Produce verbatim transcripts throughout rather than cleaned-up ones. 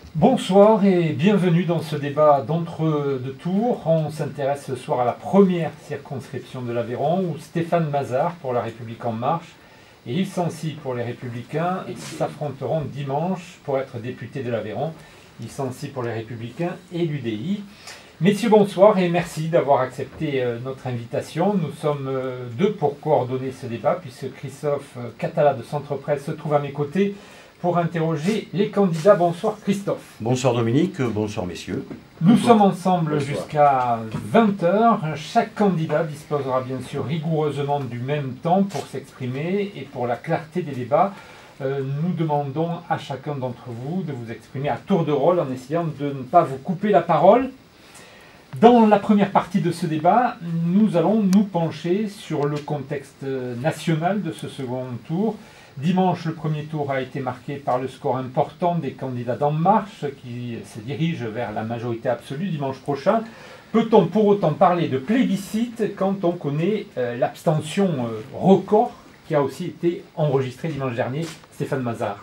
Bonsoir et bienvenue dans ce débat d'entre-deux tours. On s'intéresse ce soir à la première circonscription de l'Aveyron où Stéphane Mazard pour La République En Marche et Yves Sancy pour les Républicains s'affronteront dimanche pour être député de l'Aveyron. Yves Sancy pour les Républicains et l'U D I. Messieurs, bonsoir et merci d'avoir accepté notre invitation. Nous sommes deux pour coordonner ce débat puisque Christophe Catala de Centre Presse se trouve à mes côtés pour interroger les candidats. Bonsoir Christophe. Bonsoir Dominique, bonsoir messieurs. Nous bonsoir. sommes ensemble jusqu'à vingt heures. Chaque candidat disposera bien sûr rigoureusement du même temps pour s'exprimer et pour la clarté des débats. Euh, nous demandons à chacun d'entre vous de vous exprimer à tour de rôle en essayant de ne pas vous couper la parole. Dans la première partie de ce débat, nous allons nous pencher sur le contexte national de ce second tour. Dimanche, le premier tour a été marqué par le score important des candidats d'En Marche qui se dirigent vers la majorité absolue dimanche prochain. Peut-on pour autant parler de plébiscite quand on connaît euh, l'abstention euh, record qui a aussi été enregistrée dimanche dernier? Stéphane Mazard.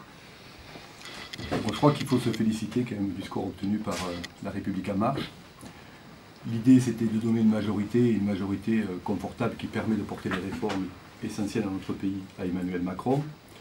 Bon, je crois qu'il faut se féliciter quand même du score obtenu par euh, La République En Marche. L'idée, c'était de donner une majorité, une majorité euh, confortable qui permet de porter les réformes essentielles dans notre pays à Emmanuel Macron.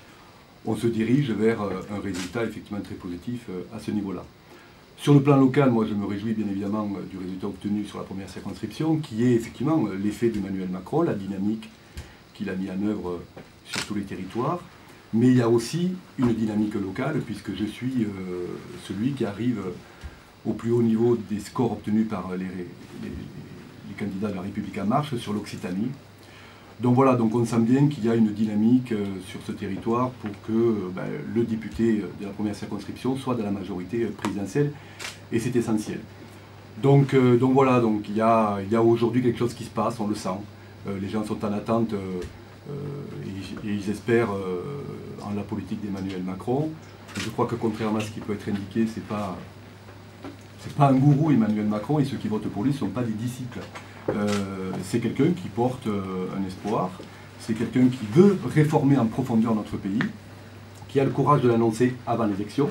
On se dirige vers euh, un résultat effectivement très positif euh, à ce niveau-là. Sur le plan local, moi je me réjouis bien évidemment euh, du résultat obtenu sur la première circonscription, qui est effectivement euh, l'effet d'Emmanuel Macron, la dynamique qu'il a mis en œuvre euh, sur tous les territoires. Mais il y a aussi une dynamique locale, puisque je suis euh, celui qui arrive euh, au plus haut niveau des scores obtenus par les, les, les candidats de La République En Marche sur l'Occitanie. Donc voilà, donc on sent bien qu'il y a une dynamique euh, sur ce territoire pour que euh, ben, le député de la première circonscription soit dans la majorité présidentielle, et c'est essentiel. Donc, euh, donc voilà, donc il y a, il y a aujourd'hui quelque chose qui se passe, on le sent. Euh, les gens sont en attente euh, euh, et, et ils espèrent euh, en la politique d'Emmanuel Macron. Je crois que contrairement à ce qui peut être indiqué, c'est pas, c'est pas un gourou Emmanuel Macron, et ceux qui votent pour lui ne sont pas des disciples. Euh, c'est quelqu'un qui porte euh, un espoir, c'est quelqu'un qui veut réformer en profondeur notre pays, qui a le courage de l'annoncer avant l'élection.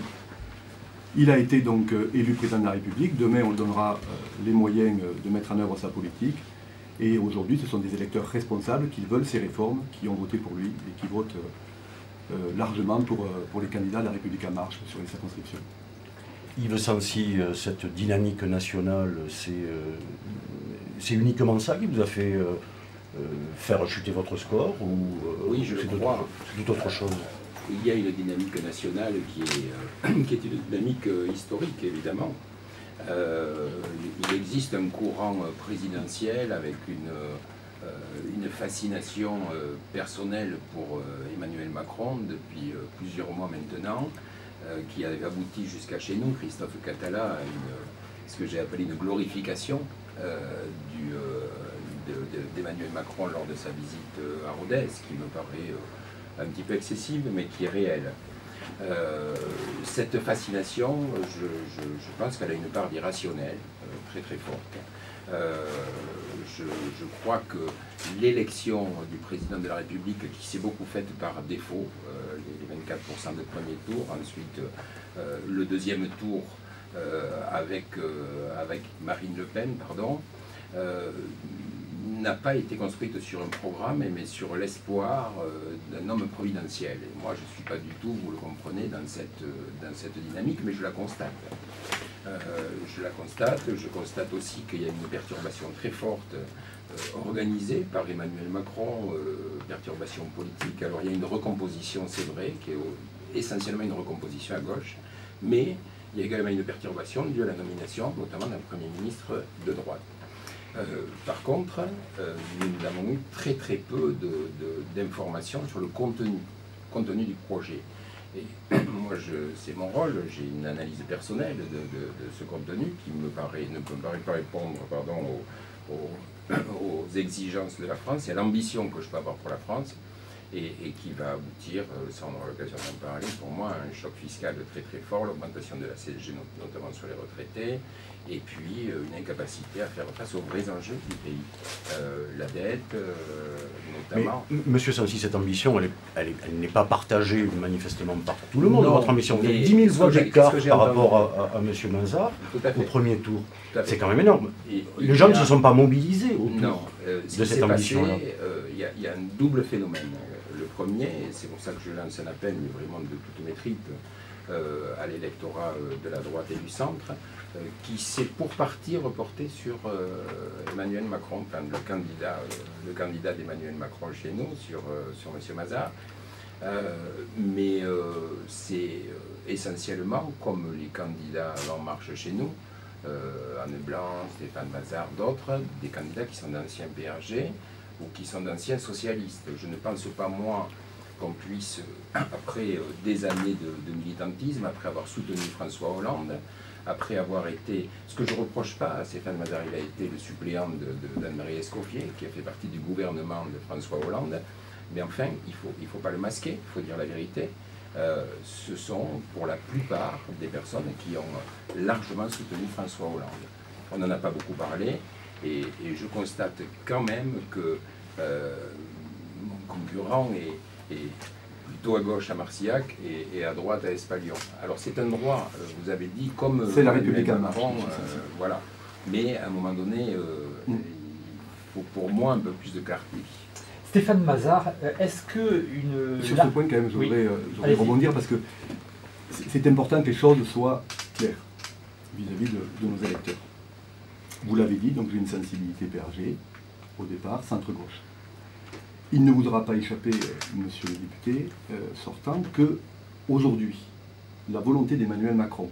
Il a été donc euh, élu président de la République, demain on donnera euh, les moyens euh, de mettre en œuvre sa politique, et aujourd'hui ce sont des électeurs responsables qui veulent ces réformes, qui ont voté pour lui et qui votent euh, euh, largement pour, euh, pour les candidats de la République En Marche sur les circonscriptions. Yves Sancy, cette dynamique nationale, c'est euh, c'est uniquement ça qui vous a fait euh, euh, faire chuter votre score ou euh, oui, je le crois. C'est tout autre chose? Il y a une dynamique nationale qui est, euh, qui est une dynamique euh, historique, évidemment. Euh, il existe un courant présidentiel avec une, euh, une fascination euh, personnelle pour euh, Emmanuel Macron depuis euh, plusieurs mois maintenant, euh, qui a abouti jusqu'à chez nous, Christophe Catala, à une, ce que j'ai appelé une glorification euh, du, euh, d'Emmanuel Macron lors de sa visite à Rodez, qui me paraît euh, un petit peu excessive, mais qui est réelle. Euh, cette fascination, je, je, je pense qu'elle a une part d'irrationnel euh, très très forte. Euh, je, je crois que l'élection du président de la République, qui s'est beaucoup faite par défaut, euh, les vingt-quatre pour cent de premier tour, ensuite euh, le deuxième tour euh, avec, euh, avec Marine Le Pen, pardon, euh, n'a pas été construite sur un programme, mais sur l'espoir euh, d'un homme providentiel. Et moi, je ne suis pas du tout, vous le comprenez, dans cette, dans cette dynamique, mais je la constate. Euh, je la constate. Je constate aussi qu'il y a une perturbation très forte euh, organisée par Emmanuel Macron, euh, perturbation politique. Alors, il y a une recomposition, c'est vrai, qui est essentiellement une recomposition à gauche, mais il y a également une perturbation due à la nomination, notamment d'un Premier ministre de droite. Euh, par contre, euh, nous avons eu très très peu d'informations sur le contenu, contenu du projet. Et moi, c'est mon rôle, j'ai une analyse personnelle de, de, de ce contenu qui me paraît, ne me paraît pas répondre pardon, aux, aux, aux exigences de la France et à l'ambition que je peux avoir pour la France. et, et qui va aboutir, euh, ça on aura l'occasion d'en parler, pour moi, à un choc fiscal très très fort, l'augmentation de la C S G notamment sur les retraités, et puis euh, une incapacité à faire face aux vrais enjeux du pays. Euh, la dette, euh, notamment. Mais, Monsieur Sancy, cette ambition, elle n'est elle est, elle n'est pas partagée manifestement par tout le monde. Non, votre ambition, vous avez dix mille voix d'écart par rapport à, à, à M. Manzard au premier tour. C'est quand même énorme. Et, les gens ne se sont pas mobilisés autour non, euh, de cette ambition-là. Il euh, y, y a un double phénomène. Le premier, c'est pour ça que je lance un appel, mais vraiment de toutes mes tripes, euh, à l'électorat de la droite et du centre, euh, qui s'est pour partie reporté sur euh, Emmanuel Macron, enfin, le candidat, euh, le candidat d'Emmanuel Macron chez nous, sur, euh, sur M. Mazars. Euh, mais euh, c'est essentiellement, comme les candidats En Marche chez nous, euh, Anne Blanc, Stéphane Mazars, d'autres, des candidats qui sont d'anciens P R G ou qui sont d'anciens socialistes. Je ne pense pas, moi, qu'on puisse, après des années de, de militantisme, après avoir soutenu François Hollande, après avoir été, ce que je ne reproche pas à Stéphane Mazars, il a été le suppléant d'Anne-Marie Escoffier, qui a fait partie du gouvernement de François Hollande, mais enfin, il ne faut, il faut pas le masquer, il faut dire la vérité. Euh, ce sont pour la plupart des personnes qui ont largement soutenu François Hollande. On n'en a pas beaucoup parlé, et, et je constate quand même que euh, mon concurrent est, est plutôt à gauche à Marcillac et, et à droite à Espalion. Alors c'est un droit, euh, vous avez dit, comme... C'est la République en marche. Euh, voilà. Mais à un moment donné, euh, mm. il faut pour moi un peu plus de clarté. Stéphane Mazars, est-ce que une... Sur ce point, quand même, je oui. voudrais, euh, je voudrais rebondir parce que c'est important que les choses soient claires vis-à-vis de, de nos électeurs. Vous l'avez dit, donc j'ai une sensibilité P R G, au départ, centre-gauche. Il ne voudra pas échapper, euh, monsieur le député euh, sortant, que aujourd'hui, la volonté d'Emmanuel Macron,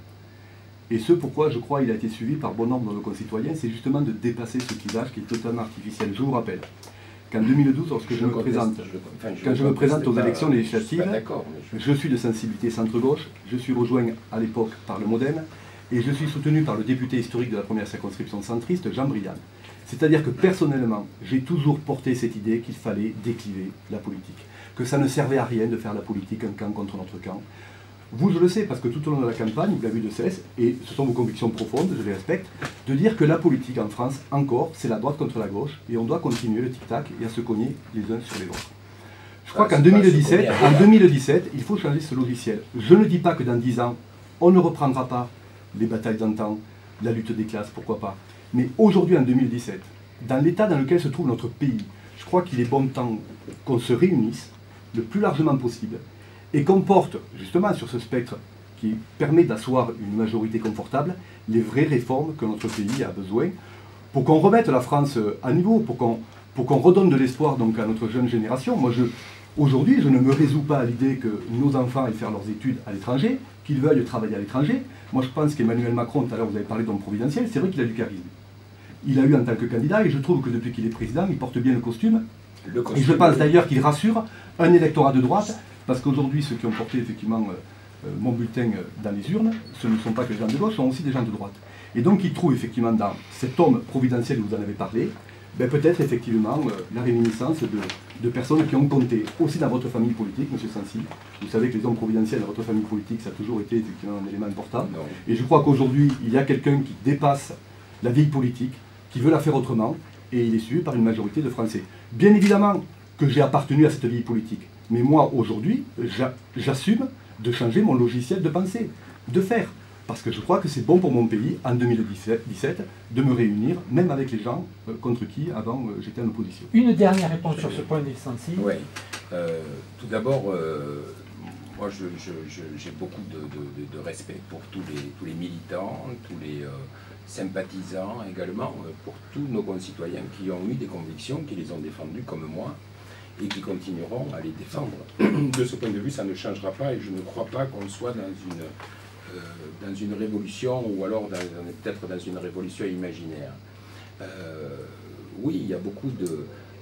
et ce pourquoi je crois il a été suivi par bon nombre de nos concitoyens, c'est justement de dépasser ce clivage qui est totalement artificiel. Je vous rappelle qu'en deux mille douze, lorsque je, je me conteste, présente, je, enfin, je quand je me présente aux pas, élections législatives, je, je suis de sensibilité centre-gauche, je suis rejoint à l'époque par le MoDem, et je suis soutenu par le député historique de la première circonscription centriste, Jean Briand. C'est-à-dire que personnellement, j'ai toujours porté cette idée qu'il fallait décliver la politique, que ça ne servait à rien de faire la politique un camp contre notre camp. Vous, je le sais, parce que tout au long de la campagne, vous l'avez vu de cesse, et ce sont vos convictions profondes, je les respecte, de dire que la politique en France, encore, c'est la droite contre la gauche, et on doit continuer le tic-tac et à se cogner les uns sur les autres. Je crois ah, qu'en deux mille dix-sept, en deux mille dix-sept, il faut changer ce logiciel. Je ne dis pas que dans dix ans, on ne reprendra pas les batailles d'antan, la lutte des classes, pourquoi pas. Mais aujourd'hui, en deux mille dix-sept, dans l'état dans lequel se trouve notre pays, je crois qu'il est bon temps qu'on se réunisse le plus largement possible et qu'on porte justement sur ce spectre qui permet d'asseoir une majorité confortable les vraies réformes que notre pays a besoin pour qu'on remette la France à niveau, pour qu'on pour qu'on redonne de l'espoir donc à notre jeune génération. Moi, je, aujourd'hui, je ne me résous pas à l'idée que nos enfants aillent faire leurs études à l'étranger, qu'ils veuillent travailler à l'étranger. Moi, je pense qu'Emmanuel Macron, tout à l'heure, vous avez parlé d'homme providentiel, c'est vrai qu'il a du charisme. Il a eu en tant que candidat, et je trouve que depuis qu'il est président, il porte bien le costume. Le costume et je pense d'ailleurs qu'il rassure un électorat de droite, parce qu'aujourd'hui, ceux qui ont porté effectivement euh, mon bulletin dans les urnes, ce ne sont pas que les gens de gauche, ce sont aussi des gens de droite. Et donc, il trouve effectivement dans cet homme providentiel dont vous en avez parlé, ben, peut-être effectivement euh, la réminiscence de, de personnes qui ont compté aussi dans votre famille politique, M. Sancy. Vous savez que les hommes providentiels dans votre famille politique, ça a toujours été effectivement un élément important. Non. Et je crois qu'aujourd'hui, il y a quelqu'un qui dépasse la vieille politique, qui veut la faire autrement, et il est suivi par une majorité de Français. Bien évidemment que j'ai appartenu à cette vieille politique, mais moi, aujourd'hui, j'assume de changer mon logiciel de pensée, de faire. Parce que je crois que c'est bon pour mon pays, en deux mille dix-sept, de me réunir, même avec les gens euh, contre qui, avant, euh, j'étais en opposition. Une dernière réponse sur ce point, Neil Sancy. Oui. Euh, tout d'abord, euh, moi, je, je, je, j'ai beaucoup de, de, de respect pour tous les, tous les militants, tous les euh, sympathisants également, euh, pour tous nos concitoyens qui ont eu des convictions, qui les ont défendues comme moi, et qui continueront à les défendre. De ce point de vue, ça ne changera pas, et je ne crois pas qu'on soit dans une... Euh, dans une révolution, ou alors peut-être dans une révolution imaginaire. Euh, oui, il y a beaucoup de, euh,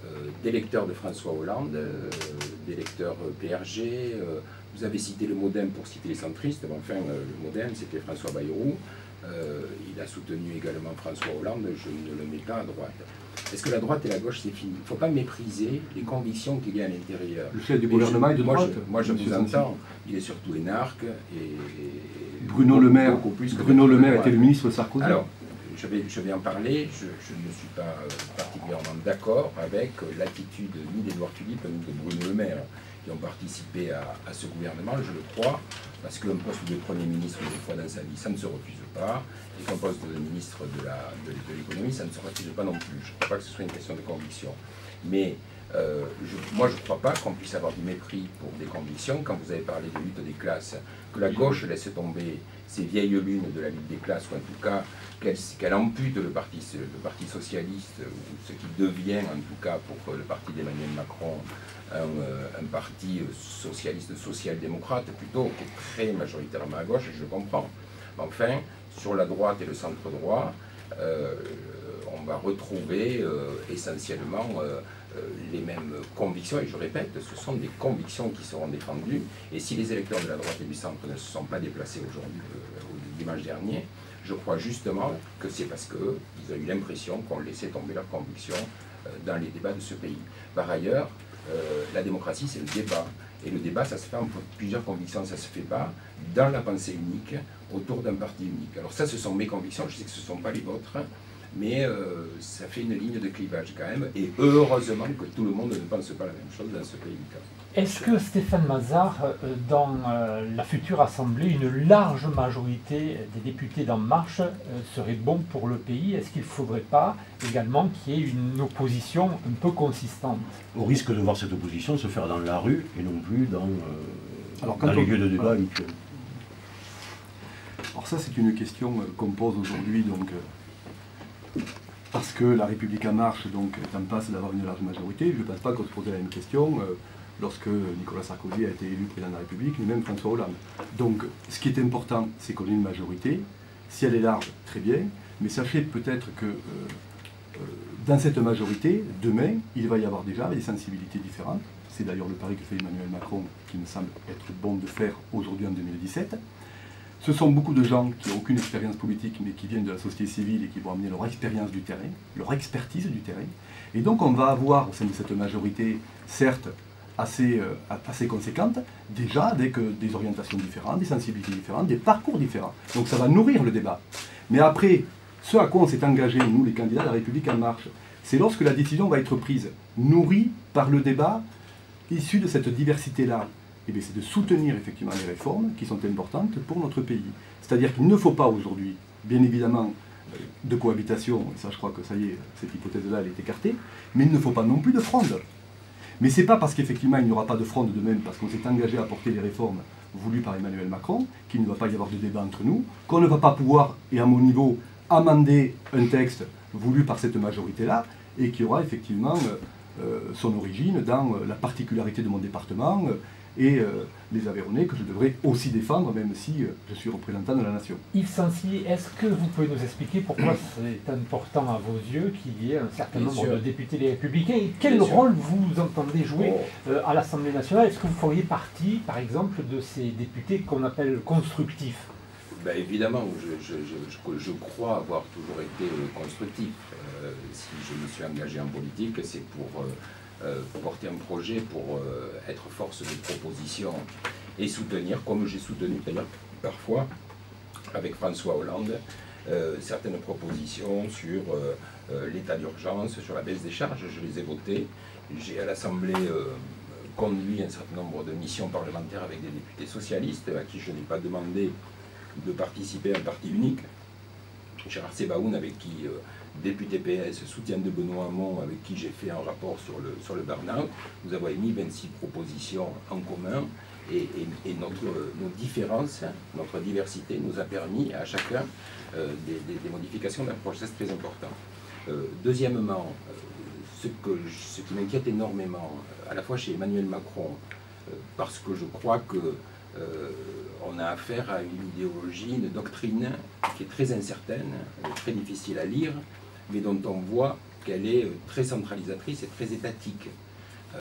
d'électeurs de François Hollande, euh, d'électeurs P R G. Euh, vous avez cité le MoDem pour citer les centristes. Bon, enfin, euh, le MoDem, c'était François Bayrou. Euh, il a soutenu également François Hollande. Je ne le mets pas à droite. Est-ce que la droite et la gauche, c'est fini? Il ne faut pas mépriser les convictions qu'il y a à l'intérieur. Le chef du gouvernement est de moi, droite. Je, moi, je vous entends. Il est surtout énarque. Et, et Bruno Le Maire, Bruno Le Maire était le ministre de Sarkozy. Alors, je vais, je vais en parler. Je, je ne suis pas euh, particulièrement d'accord avec euh, l'attitude ni d'Édouard Philippe ni de Bruno Le Maire, qui ont participé à, à ce gouvernement, je le crois, parce qu'un poste de Premier ministre, une fois dans sa vie, ça ne se refuse pas, et qu'un poste de ministre de l'économie, ça ne se refuse pas non plus. Je ne crois pas que ce soit une question de conviction. Mais euh, je, moi, je ne crois pas qu'on puisse avoir du mépris pour des convictions. Quand vous avez parlé de lutte des classes, que la gauche laisse tomber ces vieilles lunes de la lutte des classes, ou en tout cas qu'elle qu'elle ampute le parti, le parti socialiste, ou ce qui devient en tout cas pour le parti d'Emmanuel Macron un, un parti socialiste, social-démocrate plutôt, qui est très majoritairement à gauche, je comprends. Mais enfin, sur la droite et le centre-droit, euh, on va retrouver euh, essentiellement euh, euh, les mêmes convictions, et je répète, ce sont des convictions qui seront défendues, et si les électeurs de la droite et du centre ne se sont pas déplacés aujourd'hui, euh, dimanche dernier, je crois justement que c'est parce qu'ils ont eu l'impression qu'on laissait tomber leurs convictions euh, dans les débats de ce pays. Par ailleurs, euh, la démocratie, c'est le débat. Et le débat, ça se fait entre plusieurs convictions, ça ne se fait pas dans la pensée unique, autour d'un parti unique. Alors ça, ce sont mes convictions, je sais que ce ne sont pas les vôtres, mais euh, ça fait une ligne de clivage quand même, et heureusement que tout le monde ne pense pas la même chose dans ce pays. Est-ce que Stéphane Mazard, dans la future Assemblée, une large majorité des députés d'En Marche serait bon pour le pays? Est-ce qu'il ne faudrait pas également qu'il y ait une opposition un peu consistante? Au risque de voir cette opposition se faire dans la rue et non plus dans, euh, Alors, dans on... les lieux de débat habituels. Alors ça, c'est une question qu'on pose aujourd'hui, donc, euh, parce que la République En Marche donc, est en passe d'avoir une large majorité. Je ne pense pas qu'on se posait la même question euh, lorsque Nicolas Sarkozy a été élu président de la République, ni même François Hollande. Donc, ce qui est important, c'est qu'on ait une majorité. Si elle est large, très bien, mais sachez peut-être que euh, euh, dans cette majorité, demain, il va y avoir déjà des sensibilités différentes. C'est d'ailleurs le pari que fait Emmanuel Macron, qui me semble être bon de faire aujourd'hui en deux mille dix-sept. Ce sont beaucoup de gens qui n'ont aucune expérience politique, mais qui viennent de la société civile et qui vont amener leur expérience du terrain, leur expertise du terrain. Et donc on va avoir au sein de cette majorité, certes assez, euh, assez conséquente, déjà avec euh, des orientations différentes, des sensibilités différentes, des parcours différents. Donc ça va nourrir le débat. Mais après, ce à quoi on s'est engagé, nous les candidats de la République En Marche, c'est lorsque la décision va être prise, nourrie par le débat issu de cette diversité-là. Eh bien, c'est de soutenir effectivement les réformes qui sont importantes pour notre pays. C'est-à-dire qu'il ne faut pas aujourd'hui, bien évidemment, de cohabitation, et ça je crois que ça y est, cette hypothèse-là elle est écartée, mais il ne faut pas non plus de fronde. Mais ce n'est pas parce qu'effectivement il n'y aura pas de fronde de même, parce qu'on s'est engagé à porter les réformes voulues par Emmanuel Macron, qu'il ne va pas y avoir de débat entre nous, qu'on ne va pas pouvoir, et à mon niveau, amender un texte voulu par cette majorité-là, et qui aura effectivement euh, son origine dans la particularité de mon département, euh, et euh, les Aveyronnais que je devrais aussi défendre, même si euh, je suis représentant de la nation. Yves Sancy, est-ce que vous pouvez nous expliquer pourquoi c'est important à vos yeux qu'il y ait un certain Bien nombre sûr. de députés des Républicains et quel Bien rôle sûr. vous entendez jouer oh. euh, à l'Assemblée nationale? Est-ce que vous feriez partie, par exemple, de ces députés qu'on appelle constructifs? Ben évidemment, je, je, je, je crois avoir toujours été constructif. Euh, si je me suis engagé en politique, c'est pour... Euh, Euh, porter un projet pour euh, être force de proposition et soutenir, comme j'ai soutenu d'ailleurs parfois avec François Hollande, euh, certaines propositions sur euh, euh, l'état d'urgence, sur la baisse des charges. Je les ai votées. J'ai à l'Assemblée euh, conduit un certain nombre de missions parlementaires avec des députés socialistes à qui je n'ai pas demandé de participer à un parti unique. Gérard Sebaoun, avec qui, euh, député P S, soutien de Benoît Hamon, avec qui j'ai fait un rapport sur le, sur le burn-out, nous avons émis vingt-six propositions en commun, et, et, et notre, nos différences, notre diversité nous a permis à chacun euh, des, des, des modifications d'approche. C'est très important. Euh, deuxièmement, euh, ce, que, ce qui m'inquiète énormément, à la fois chez Emmanuel Macron, euh, parce que je crois que Euh, on a affaire à une idéologie, une doctrine qui est très incertaine, très difficile à lire, mais dont on voit qu'elle est très centralisatrice et très étatique. Euh,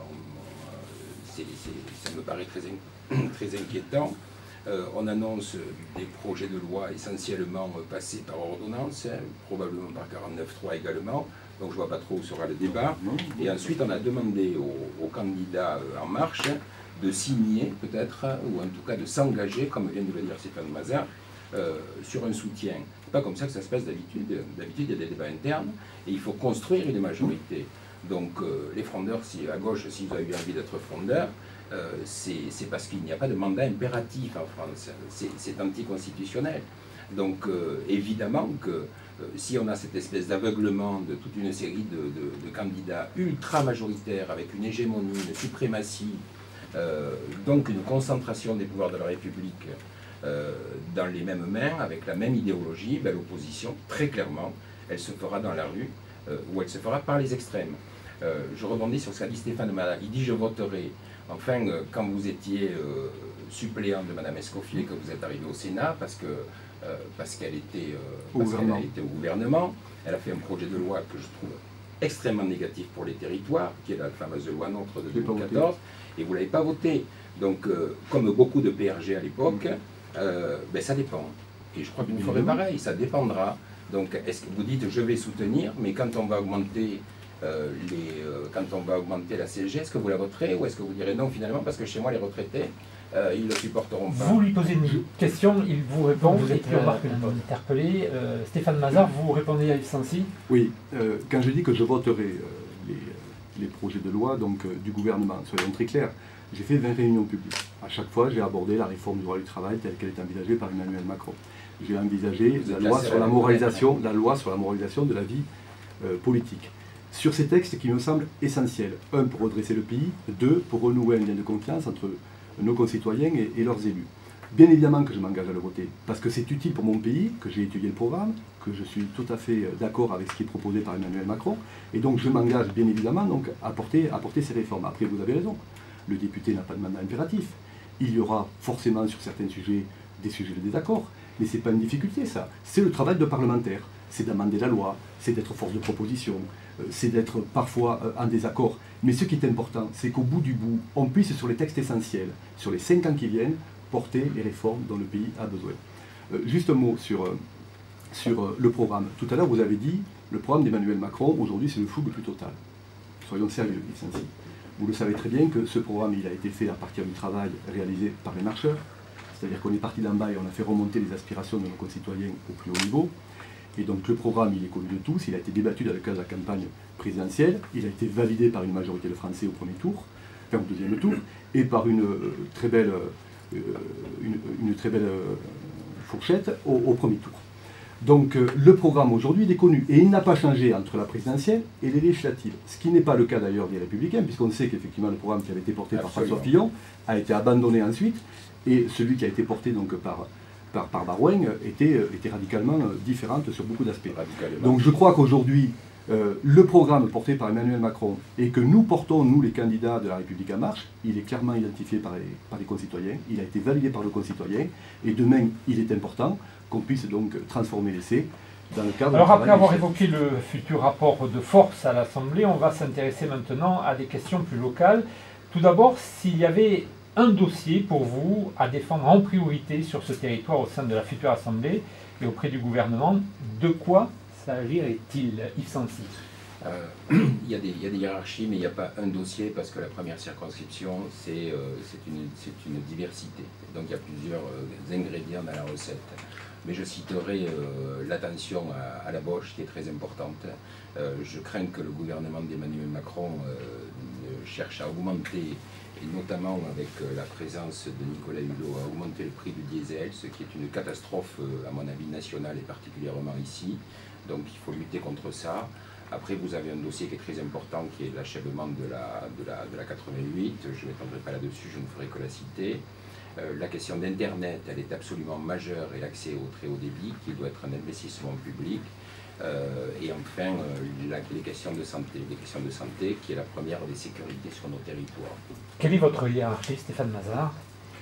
c'est, c'est, ça me paraît très, in, très inquiétant. Euh, on annonce des projets de loi essentiellement passés par ordonnance, hein, probablement par quarante-neuf trois également, donc je ne vois pas trop où sera le débat. Et ensuite, on a demandé aux, aux candidats En Marche de signer peut-être, ou en tout cas de s'engager, comme vient de le dire Stéphane Mazard, euh, sur un soutien. C'est pas comme ça que ça se passe d'habitude. D'habitude, il y a des débats internes et il faut construire une majorité. Donc euh, les frondeurs, si, à gauche, si vous avez eu envie d'être frondeur, euh, c'est parce qu'il n'y a pas de mandat impératif en France. C'est anticonstitutionnel. Donc euh, évidemment que euh, si on a cette espèce d'aveuglement de toute une série de, de, de candidats ultra majoritaires avec une hégémonie, une suprématie, euh, donc une concentration des pouvoirs de la République euh, dans les mêmes mains, avec la même idéologie, ben, l'opposition, très clairement, elle se fera dans la rue, euh, ou elle se fera par les extrêmes. Euh, je rebondis sur ce qu'a dit Stéphane Mazard. Il dit « je voterai ». Enfin, euh, quand vous étiez euh, suppléant de Mme Escoffier, que vous êtes arrivé au Sénat, parce que euh, parce qu'elle était, euh, parce qu'elle était au gouvernement, elle a fait un projet de loi que je trouve extrêmement négatif pour les territoires, qui est la fameuse loi NOTRe de deux mille quatorze, et vous ne l'avez pas voté. Donc, euh, comme beaucoup de P R G à l'époque, euh, ben, ça dépend. Et je crois que vous ferez pareil, ça dépendra. Donc, est-ce que vous dites « je vais soutenir », mais quand on va augmenter... Euh, les, euh, quand on va augmenter la C S G, est-ce que vous la voterez ou est-ce que vous direz non finalement parce que chez moi les retraités euh, ils ne le supporteront pas? Vous lui posez une question, il vous répond, vous êtes euh, interpellé. Euh, Stéphane Mazard, vous répondez à Yves Sancy? Oui, euh, quand je dis que je voterai euh, les, les projets de loi donc, euh, du gouvernement, soyons très clairs, j'ai fait vingt réunions publiques. À chaque fois, j'ai abordé la réforme du droit du travail telle qu'elle est envisagée par Emmanuel Macron. J'ai envisagé la loi, sur la, moralisation, la loi sur la moralisation de la vie euh, politique. Sur ces textes qui me semblent essentiels. Un, pour redresser le pays. Deux, pour renouer un lien de confiance entre nos concitoyens et, et leurs élus. Bien évidemment que je m'engage à le voter, parce que c'est utile pour mon pays, que j'ai étudié le programme, que je suis tout à fait d'accord avec ce qui est proposé par Emmanuel Macron, et donc je m'engage bien évidemment donc, à, porter, à porter ces réformes. Après, vous avez raison, le député n'a pas de mandat impératif. Il y aura forcément sur certains sujets des sujets de désaccord, mais ce n'est pas une difficulté ça. C'est le travail de parlementaire, c'est d'amender la loi, c'est d'être force de proposition, c'est d'être parfois en désaccord. Mais ce qui est important, c'est qu'au bout du bout, on puisse, sur les textes essentiels, sur les cinq ans qui viennent, porter les réformes dont le pays a besoin. Euh, juste un mot sur, euh, sur euh, le programme. Tout à l'heure, vous avez dit, le programme d'Emmanuel Macron, aujourd'hui, c'est le flou le plus total. Soyons sérieux, Yves Sancy. Vous le savez très bien que ce programme, il a été fait à partir du travail réalisé par les marcheurs. C'est-à-dire qu'on est parti d'en bas et on a fait remonter les aspirations de nos concitoyens au plus haut niveau. Et donc le programme, il est connu de tous, il a été débattu dans le cadre de la campagne présidentielle, il a été validé par une majorité de Français au premier tour, enfin au deuxième tour, et par une euh, très belle, euh, une, une très belle euh, fourchette au, au premier tour. Donc euh, le programme aujourd'hui, il est connu, et il n'a pas changé entre la présidentielle et les législatives. Ce qui n'est pas le cas d'ailleurs des Républicains, puisqu'on sait qu'effectivement le programme qui avait été porté Absolument. par François Fillon a été abandonné ensuite, et celui qui a été porté donc par... par, par Barouin était, était radicalement différente sur beaucoup d'aspects. Donc je crois qu'aujourd'hui, euh, le programme porté par Emmanuel Macron et que nous portons, nous les candidats de la République En Marche, il est clairement identifié par les, par les concitoyens, il a été validé par le concitoyen, et demain, il est important qu'on puisse donc transformer l'essai dans le cadre... Alors après avoir évoqué le futur rapport de force à l'Assemblée, on va s'intéresser maintenant à des questions plus locales. Tout d'abord, s'il y avait un dossier pour vous à défendre en priorité sur ce territoire au sein de la future Assemblée et auprès du gouvernement, de quoi s'agirait-il, Yves Sancy? euh, il, y a des, il y a des hiérarchies, mais il n'y a pas un dossier parce que la première circonscription, c'est euh, une, une diversité. Donc il y a plusieurs euh, ingrédients dans la recette. Mais je citerai euh, l'attention à, à la Boche qui est très importante. Euh, je crains que le gouvernement d'Emmanuel Macron euh, cherche à augmenter, et notamment avec la présence de Nicolas Hulot, à augmenter le prix du diesel, ce qui est une catastrophe, à mon avis, nationale et particulièrement ici. Donc il faut lutter contre ça. Après, vous avez un dossier qui est très important, qui est l'achèvement de la, de, la, de la quatre-vingt-huit. Je ne m'étendrai pas là-dessus, je ne ferai que la citer. Euh, la question d'Internet, elle est absolument majeure, et l'accès au très haut débit, qui doit être un investissement public. Euh, et enfin, euh, la, les questions de santé, les questions de santé qui est la première des sécurités sur nos territoires. Quelle est votre hiérarchie, Stéphane Mazard?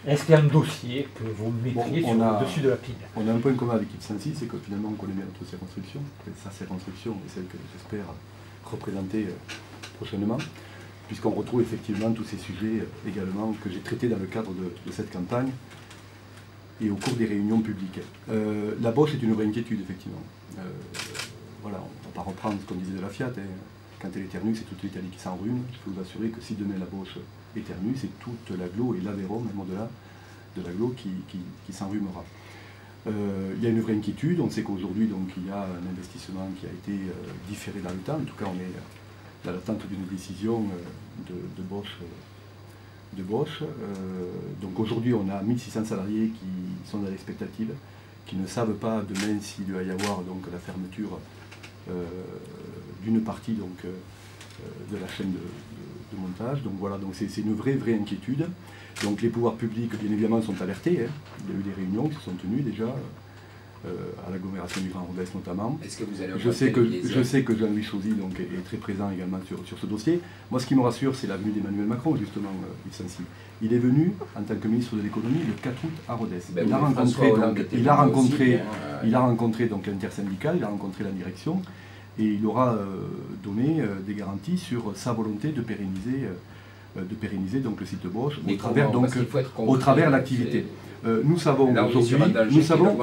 Est-ce qu'il y a un dossier que vous mettriez bon, sur a, le dessus de la pile? On a un point commun avec Ipsensi, c'est que finalement on connaît bien notre circonscription, sa circonscription et celle que j'espère représenter prochainement, puisqu'on retrouve effectivement tous ces sujets également que j'ai traités dans le cadre de, de cette campagne et au cours des réunions publiques. Euh, la Bosch est une vraie inquiétude, effectivement. Euh, voilà, on ne va pas reprendre ce qu'on disait de la Fiat. Hein. Quand elle éternue, c'est toute l'Italie qui s'enrhume. Je peux vous assurer que si demain la Bosch éternue, c'est toute l'agglo et l'Aveyron, même au-delà de l'agglo, qui, qui, qui s'enrhumera. Euh, il y a une vraie inquiétude. On sait qu'aujourd'hui, donc, il y a un investissement qui a été euh, différé dans le temps. En tout cas, on est dans l'attente d'une décision euh, de, de Bosch. Euh, de Bosch. Euh, donc aujourd'hui, on a mille six cents salariés qui sont dans l'expectative, qui ne savent pas demain s'il va y avoir donc, la fermeture euh, d'une partie donc, euh, de la chaîne de, de, de montage. Donc voilà, donc c'est une vraie, vraie inquiétude. Donc les pouvoirs publics, bien évidemment, sont alertés. Hein. Il y a eu des réunions qui se sont tenues déjà, euh, à l'agglomération du Grand Rodez notamment. Est-ce que vous allez je sais que, je sais que Jean-Louis Chauzy donc, est, est très présent également sur, sur ce dossier. Moi, ce qui me rassure, c'est la venue d'Emmanuel Macron, justement, euh, Ipsensi. Il est venu, en tant que ministre de l'économie, le quatre août à Rodez. Ben il, oui, a rencontré, donc, il, a rencontré, aussi, hein, il a rencontré donc l'intersyndical, il a rencontré la direction, et il aura euh, donné euh, des garanties sur sa volonté de pérenniser, euh, de pérenniser donc, le site Bosch au travers, donc, au travers l'activité. Euh, nous savons aujourd'hui, nous savons,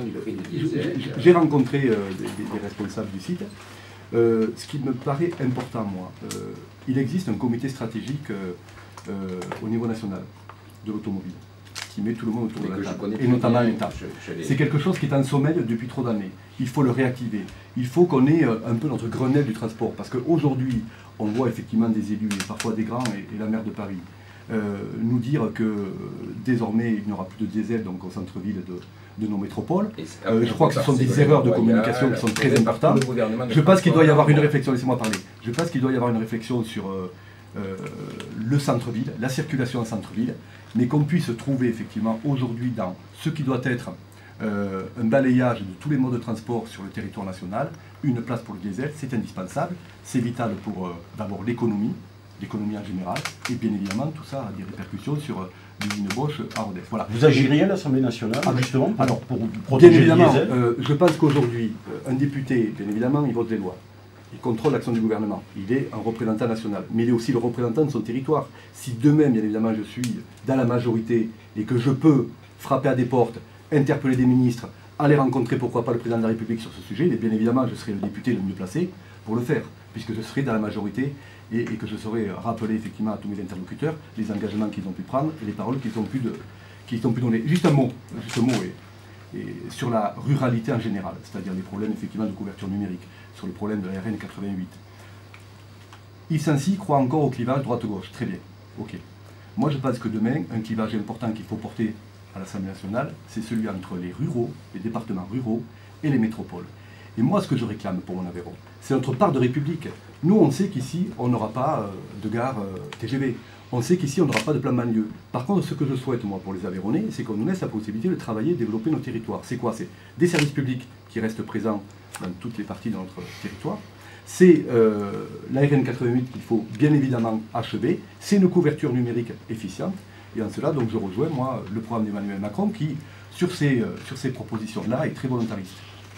j'ai rencontré euh, des, des responsables du site. Euh, ce qui me paraît important, moi, euh, il existe un comité stratégique euh, euh, au niveau national de l'automobile qui met tout le monde autour de la table, et notamment l'État. C'est quelque chose qui est en sommeil depuis trop d'années. Il faut le réactiver. Il faut qu'on ait euh, un peu notre Grenelle du transport, parce qu'aujourd'hui, on voit effectivement des élus, et parfois des grands, et, et la maire de Paris, Euh, nous dire que euh, désormais il n'y aura plus de diesel donc, au centre-ville de, de nos métropoles. Euh, je crois que ce sont des erreurs de communication qui sont très importantes. Je pense qu'il doit y avoir une réflexion, laissez-moi parler, je pense qu'il doit y avoir une réflexion sur euh, euh, le centre-ville, la circulation en centre-ville, mais qu'on puisse trouver effectivement aujourd'hui dans ce qui doit être euh, un balayage de tous les modes de transport sur le territoire national, une place pour le diesel, c'est indispensable, c'est vital pour euh, d'abord l'économie, l'économie en général, et bien évidemment tout ça a des répercussions sur l'usine Bosch à Rodez. Voilà. Vous agiriez à l'Assemblée nationale, ah, justement, pour, alors, pour protéger bien évidemment, le diesel euh, je pense qu'aujourd'hui, euh, un député, bien évidemment, il vote les lois, il contrôle l'action du gouvernement, il est un représentant national, mais il est aussi le représentant de son territoire. Si demain, bien évidemment, je suis dans la majorité et que je peux frapper à des portes, interpeller des ministres, aller rencontrer pourquoi pas le président de la République sur ce sujet, mais bien évidemment, je serai le député le mieux placé pour le faire, puisque je serai dans la majorité et, et que je saurai rappeler effectivement à tous mes interlocuteurs les engagements qu'ils ont pu prendre et les paroles qu'ils ont pu, de, qu'ils ont pu donner. Juste un mot, juste un mot et, et sur la ruralité en général, c'est-à-dire les problèmes effectivement de couverture numérique, sur le problème de la R N quatre-vingt-huit. Ipsensi croit encore au clivage droite-gauche, très bien, ok. Moi je pense que demain, un clivage important qu'il faut porter à l'Assemblée nationale, c'est celui entre les ruraux, les départements ruraux et les métropoles. Et moi, ce que je réclame pour mon Aveyron, c'est notre part de République. Nous, on sait qu'ici, on n'aura pas euh, de gare euh, T G V. On sait qu'ici, on n'aura pas de plan banlieue. Par contre, ce que je souhaite, moi, pour les Aveyronnais, c'est qu'on nous laisse la possibilité de travailler et de développer nos territoires. C'est quoi? C'est des services publics qui restent présents dans toutes les parties de notre territoire. C'est euh, la R N quatre-vingt-huit qu'il faut bien évidemment achever. C'est une couverture numérique efficiente. Et en cela, donc, je rejoins, moi, le programme d'Emmanuel Macron qui, sur ces, euh, sur ces propositions-là, est très volontariste.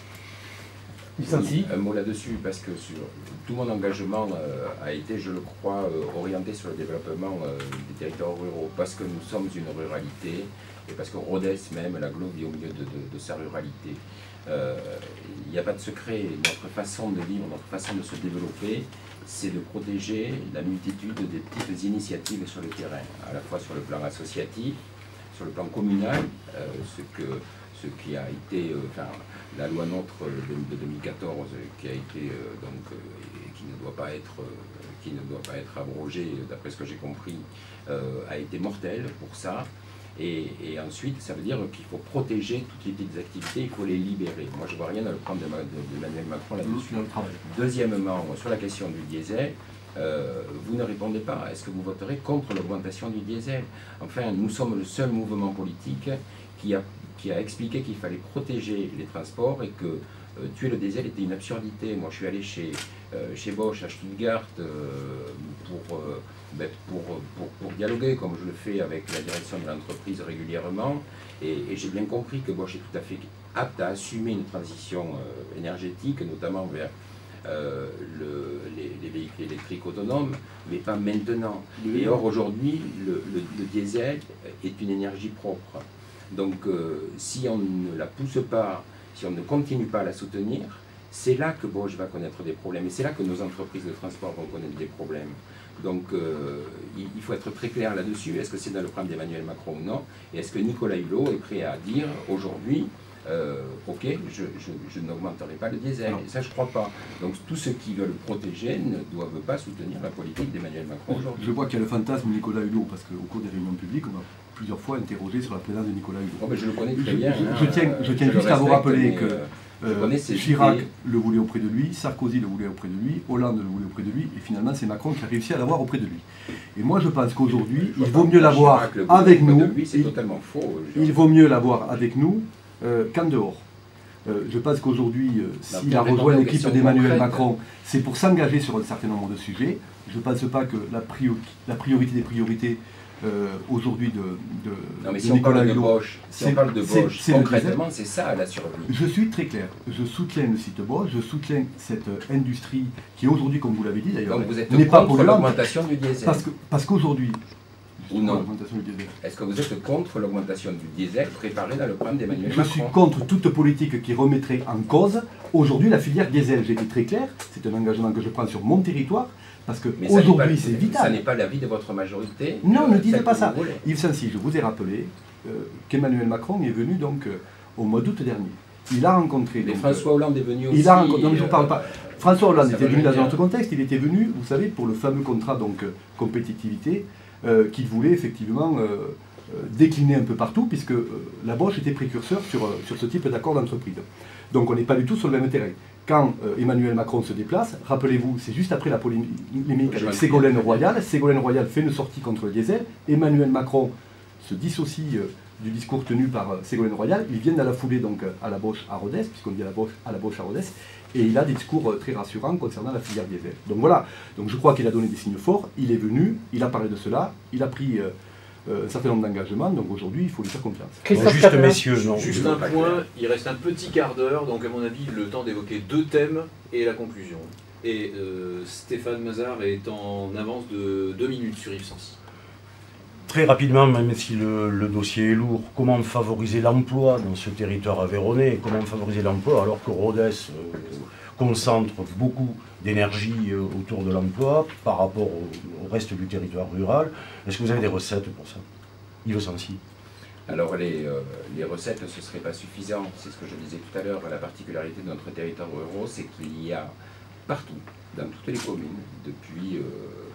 Oui, un mot là-dessus, parce que sur, tout mon engagement euh, a été, je le crois, euh, orienté sur le développement euh, des territoires ruraux, parce que nous sommes une ruralité, et parce que Rodez même, l'agglo vit au milieu de, de, de sa ruralité. Euh, il n'y a pas de secret, notre façon de vivre, notre façon de se développer, c'est de protéger la multitude des petites initiatives sur le terrain, à la fois sur le plan associatif, sur le plan communal, euh, ce que... ce qui a été, euh, enfin, la loi NOTRe de, de deux mille quatorze, qui a été, euh, donc, euh, qui ne doit pas être, euh, qui ne doit pas être abrogée, d'après ce que j'ai compris, euh, a été mortelle pour ça. Et, et ensuite, ça veut dire qu'il faut protéger toutes les petites activités, il faut les libérer. Moi, je ne vois rien dans le programme d'Emmanuel Macron là-dessus. Deuxièmement, sur la question du diesel, Euh, vous ne répondez pas. Est-ce que vous voterez contre l'augmentation du diesel? Enfin, nous sommes le seul mouvement politique qui a, qui a expliqué qu'il fallait protéger les transports et que euh, tuer le diesel était une absurdité. Moi, je suis allé chez, euh, chez Bosch à Stuttgart euh, pour, euh, ben, pour, pour, pour dialoguer, comme je le fais avec la direction de l'entreprise régulièrement. Et, et j'ai bien compris que Bosch est tout à fait apte à assumer une transition euh, énergétique, notamment vers euh, le, les, les véhicules électriques autonomes, mais pas maintenant. Et or, aujourd'hui, le, le, le diesel est une énergie propre. Donc, euh, si on ne la pousse pas, si on ne continue pas à la soutenir, c'est là que Bosch va connaître des problèmes. Et c'est là que nos entreprises de transport vont connaître des problèmes. Donc, euh, il, il faut être très clair là-dessus. Est-ce que c'est dans le programme d'Emmanuel Macron ou non? Et est-ce que Nicolas Hulot est prêt à dire aujourd'hui, euh, ok, je, je, je n'augmenterai pas le diesel? Et ça, je ne crois pas. Donc, tous ceux qui veulent protéger ne doivent pas soutenir la politique d'Emmanuel Macron aujourd'hui. Je vois qu'il y a le fantasme de Nicolas Hulot, parce qu'au cours des réunions publiques, on a plusieurs fois interrogé sur la présence de Nicolas Hulot. Oh, mais je le connais très je, bien. Je, hein, je tiens, je tiens je juste à vous rappeler que euh, Chirac idées. le voulait auprès de lui, Sarkozy le voulait auprès de lui, Hollande le voulait auprès de lui, et finalement c'est Macron qui a réussi à l'avoir auprès de lui. Et moi je pense qu'aujourd'hui, il vaut mieux l'avoir avec nous. C'est totalement faux. Il vaut mieux l'avoir avec nous euh, qu'en dehors. Euh, je pense qu'aujourd'hui, euh, s'il a rejoint l'équipe d'Emmanuel Macron, c'est pour s'engager sur un certain nombre de sujets. Je ne pense pas que la, priori, la priorité des priorités euh, aujourd'hui de, de, non, mais de si Nicolas on parle Hulot, de Bosch, si on parle de Bosch, concrètement, c'est ça la survie. Je suis très clair. Je soutiens le site Bosch, je soutiens cette euh, industrie qui aujourd'hui, comme vous l'avez dit d'ailleurs, n'est pas contre l'augmentation du diesel. Parce que, parce qu'aujourd'hui, ou non. Est-ce que vous êtes contre l'augmentation du diesel préparée dans le programme d'Emmanuel Macron? Je suis contre toute politique qui remettrait en cause aujourd'hui la filière diesel. J'ai été très clair, c'est un engagement que je prends sur mon territoire, parce qu'aujourd'hui c'est vital. Ça n'est pas l'avis de votre majorité? Non, ne dites pas ça. Yves Sancy, je vous ai rappelé euh, qu'Emmanuel Macron est venu donc euh, au mois d'août dernier. Il a rencontré... Mais donc, François Hollande est venu aussi... Il a rencontré, non, mais je ne vous parle pas. François Hollande était venu dans un autre dire. contexte, il était venu, vous savez, pour le fameux contrat donc euh, compétitivité, Euh, qu'il voulait effectivement euh, euh, décliner un peu partout, puisque euh, la Bosch était précurseur sur, euh, sur ce type d'accord d'entreprise. Donc on n'est pas du tout sur le même terrain. Quand euh, Emmanuel Macron se déplace, rappelez-vous, c'est juste après la polémique avec Ségolène Royal. Ségolène Royal fait une sortie contre le diesel. Emmanuel Macron se dissocie euh, du discours tenu par euh, Ségolène Royal. Ils viennent à la foulée donc à la Bosch à Rodez, puisqu'on dit à la Bosch à la Bosch à Rodez. Et il a des discours très rassurants concernant la filière diesel. Donc voilà, donc je crois qu'il a donné des signes forts, il est venu, il a parlé de cela, il a pris euh, euh, un certain nombre d'engagements, donc aujourd'hui il faut lui faire confiance. Donc, juste messieurs, non. Juste un point, il reste un petit quart d'heure, donc à mon avis le temps d'évoquer deux thèmes et la conclusion. Et euh, Stéphane Mazard est en avance de deux minutes sur Yves Sancy. Très rapidement, même si le, le dossier est lourd, comment favoriser l'emploi dans ce territoire aveyronnais? Comment favoriser l'emploi alors que Rodez euh, concentre beaucoup d'énergie euh, autour de l'emploi par rapport au, au reste du territoire rural? Est-ce que vous avez des recettes pour ça? Yves Sancy. Alors les, euh, les recettes, ce ne serait pas suffisant. C'est ce que je disais tout à l'heure. La particularité de notre territoire rural, c'est qu'il y a partout, dans toutes les communes, depuis... Euh,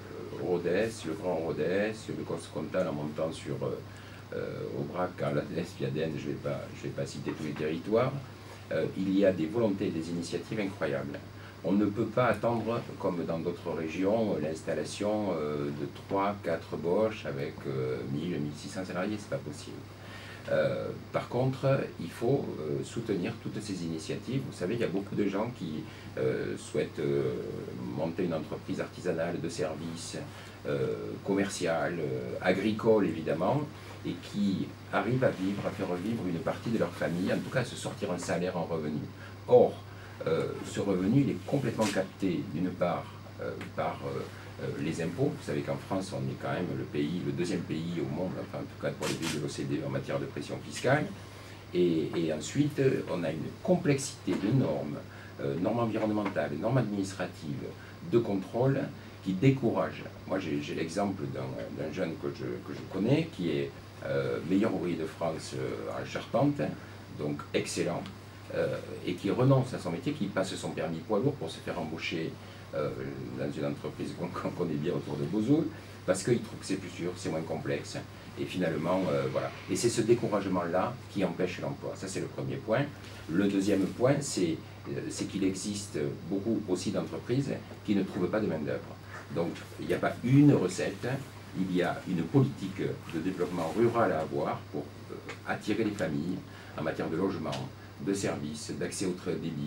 Rodez, le Grand Rodez, le Coscontal en montant sur euh, Aubrac, Carladès, Viaden, je ne vais, vais pas citer tous les territoires, euh, il y a des volontés et des initiatives incroyables. On ne peut pas attendre, comme dans d'autres régions, l'installation euh, de trois quatre Bosch avec euh, mille à mille six cents salariés, ce n'est pas possible. Euh, par contre, il faut euh, soutenir toutes ces initiatives. Vous savez, il y a beaucoup de gens qui euh, souhaitent euh, monter une entreprise artisanale de services, euh, commerciale, euh, agricole évidemment, et qui arrivent à vivre, à faire vivre une partie de leur famille, en tout cas à se sortir un salaire en revenu. Or, euh, ce revenu, il est complètement capté d'une part euh, par... Euh, Euh, les impôts. Vous savez qu'en France, on est quand même le pays, le deuxième pays au monde, enfin en tout cas pour les pays de l'O C D E en matière de pression fiscale. Et, et ensuite, on a une complexité de normes, euh, normes environnementales, normes administratives, de contrôle qui découragent. Moi, j'ai l'exemple d'un jeune que je, que je connais qui est euh, meilleur ouvrier de France euh, en charpente, donc excellent, euh, et qui renonce à son métier, qui passe son permis poids lourd pour se faire embaucher Euh, dans une entreprise qu'on qu connaît bien autour de Bozoul, parce qu'il trouve que c'est plus sûr, c'est moins complexe, et finalement, euh, voilà. Et c'est ce découragement-là qui empêche l'emploi. Ça, c'est le premier point. Le deuxième point, c'est euh, qu'il existe beaucoup aussi d'entreprises qui ne trouvent pas de main-d'œuvre. Donc, il n'y a pas une recette, il y a une politique de développement rural à avoir pour euh, attirer les familles en matière de logement, de services, d'accès au très haut débit,